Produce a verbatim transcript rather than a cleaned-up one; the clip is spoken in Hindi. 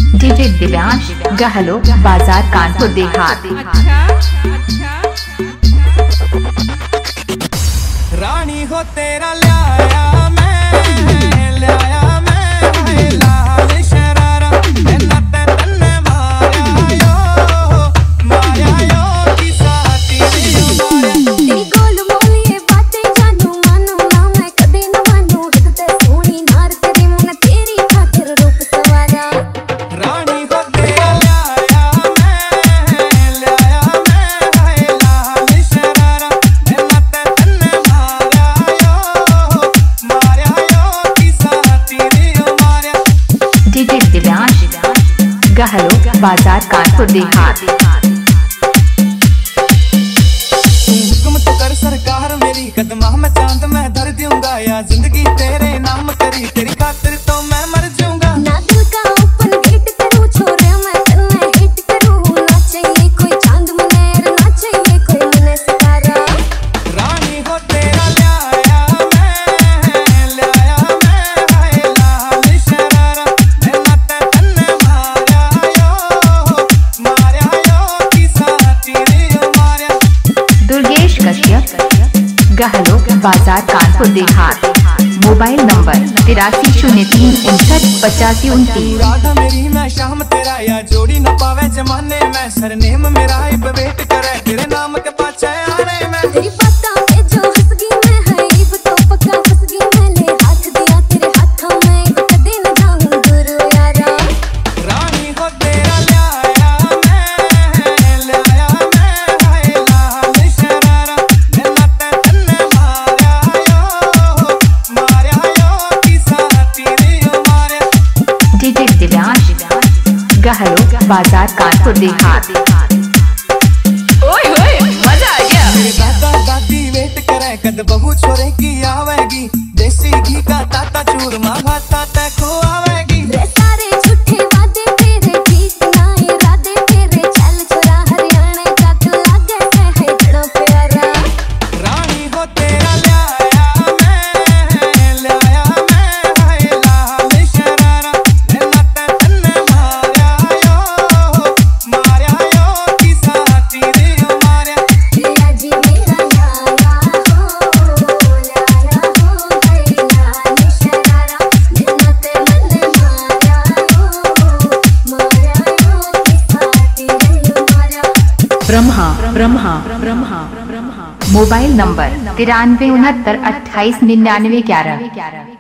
डीजे दिव्यांश गहलो बाजार कानपुर देहात। रानी हो तेरा लाया मैं लाया मैं लाल शरारा नते तन्ने माया यो माया यो की साथी माया तेरी गोल मोलिए बातें जानू मानू ना मैं कदे न मानू हित ते सोनी नार तेरी मन तेरी खातिर रूप सवारा। रानी हो तेरा लाया मैं लाया मैं लाल शरारा नते तन्ने माया यो माया यो की साथी माया। डीजे दिव्यांश गहलो बाजार कानपुर देहात। हुक्म तो कर सरकार मेरी कदमा में चांद मैं धर दूंगा या जिंदगी तेरे नाम करी तेरी खातिर तो मैं मर जाऊंगा। ना दिल का ओपन गेट करूं छोरे मैं तन्ने हिट करूं ना चाहिए कोई चांद मुनेर ना चाहिए कोई मने सितारा। रानी हो तेरा लाया मैं लाया मैं लाल शरारा नते तन्ने माया यो माया यो की साथी माया। दुर्गेश कश्यप गहलो बाजार कानपुर देहात। मोबाइल नंबर तिरासी शून्य तीन उनसठ पचासी उनतीस। राधा मेरी मैं शाम तेरा या जोड़ी न पावे जमाने में सरनेम मेरा इब वेट करे तेरे नाम के पाछे आने में। तेरी बातों पे जो हंस गई मैं है इब तो पक्का फंस गई मैंने हाथ दिया तेरे हाथों में इब कदे न जाऊं दूर यारा। रानी हो तेरा लाया मैं लाया मैं लाल शरारा नते तन्ने माया यो माया यो की साथी माया। डीजे दिव्यांश गहलो बाजार कानपुर देहात। ओए होए मजा आ गया। मेरे दादा दादी वेट करे कद बहू छोरे की आवेगी देसी घी का ताता चूरमा भाता तै को आवेगी। रे सारे झूठे वादे तेरे ठीक ना इरादे तेरे चल छोरा हरियाणा का तू लागे है बड़ा प्यारा। रानी हो तेरा लाया मैं लाया मैं लाल शरारा नते तन्ने माया यो माया यो की साथी माया। तेरा जी मेरा लाया हो लाया हो गई लाल शरारा नते तन्ने माया हो माया यो की साथी माया। ब्रह्मा ब्रह्मा ब्रह्मा ब्रह्मा। मोबाइल नंबर तिरानवे उनहत्तर अट्ठाईस निन्यानवे ग्यारह।